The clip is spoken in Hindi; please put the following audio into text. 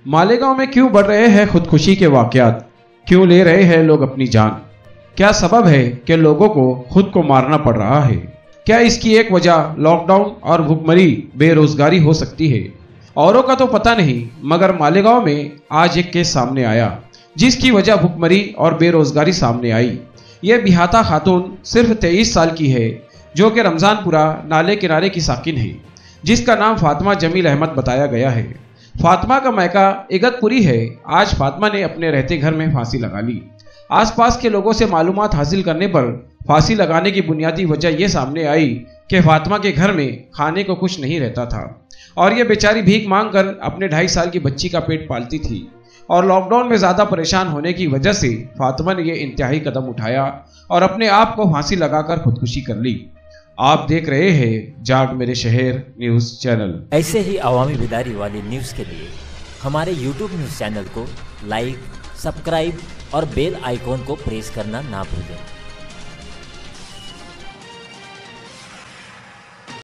मालेगांव में क्यों बढ़ रहे हैं खुदकुशी के वाकयात? क्यों ले रहे हैं लोग अपनी जान? क्या सबब है कि लोगों को खुद को मारना पड़ रहा है? क्या इसकी एक वजह लॉकडाउन और भुखमरी बेरोजगारी हो सकती है? औरों का तो पता नहीं, मगर मालेगांव में आज एक केस सामने आया जिसकी वजह भुखमरी और बेरोजगारी सामने आई। ये बिहाता खातून सिर्फ 23 साल की है, जो कि रमजानपुरा नाले किनारे की साकिन है, जिसका नाम फातिमा जमील अहमद बताया गया है। फातिमा का मायका इगतपुरी है। आज फातिमा ने अपने रहते घर में फांसी लगा ली। आसपास के लोगों से मालूमात हासिल करने पर फांसी लगाने की बुनियादी वजह यह सामने आई कि फातिमा के घर में खाने को कुछ नहीं रहता था और ये बेचारी भीख मांग कर अपने 2.5 साल की बच्ची का पेट पालती थी। और लॉकडाउन में ज़्यादा परेशान होने की वजह से फातिमा ने यह इंतहाई कदम उठाया और अपने आप को फांसी लगाकर खुदकुशी कर ली। आप देख रहे हैं जाग मेरे शहर न्यूज़ चैनल। ऐसे ही अवामी बेदारी वाली न्यूज़ के लिए हमारे YouTube न्यूज़ चैनल को लाइक, सब्सक्राइब और बेल आइकॉन को प्रेस करना ना भूलें।